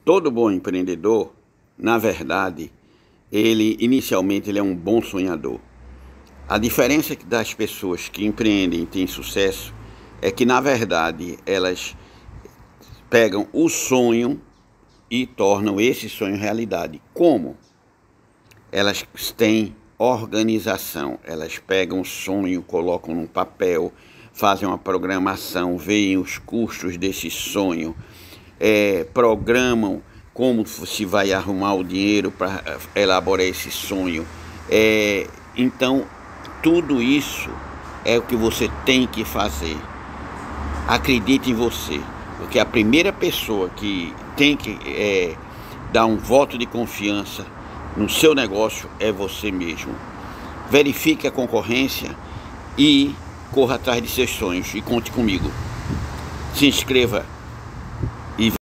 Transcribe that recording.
Todo bom empreendedor, na verdade, ele inicialmente é um bom sonhador. A diferença das pessoas que empreendem e têm sucesso é que, na verdade, elas pegam o sonho e tornam esse sonho realidade. Como? Elas têm organização, elas pegam o sonho, colocam num papel, fazem uma programação, veem os custos desse sonho, programam como se vai arrumar o dinheiro para elaborar esse sonho. Então, tudo isso é o que você tem que fazer. Acredite em você, porque a primeira pessoa que tem que dar um voto de confiança no seu negócio é você mesmo. Verifique a concorrência e corra atrás de seus sonhos e conte comigo. Se inscreva.